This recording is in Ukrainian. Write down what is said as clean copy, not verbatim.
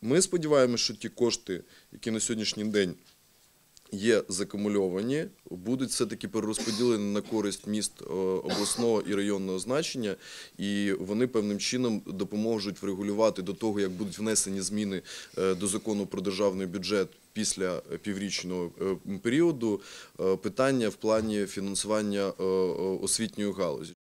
Ми сподіваємося, що ті кошти, які на сьогоднішній день є закумульовані, будуть все-таки перерозподілені на користь міст обласного і районного значення, і вони певним чином допоможуть врегулювати до того, як будуть внесені зміни до закону про державний бюджет після піврічного періоду, питання в плані фінансування освітньої галузі.